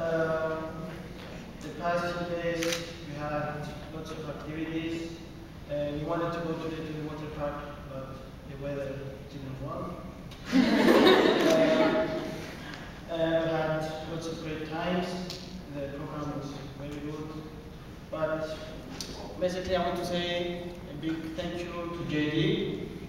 the past few days we had lots of activities. We wanted to go to the water park, but the weather didn't want. We had lots of great times. The program was very good. But basically, I want to say a big thank you to JD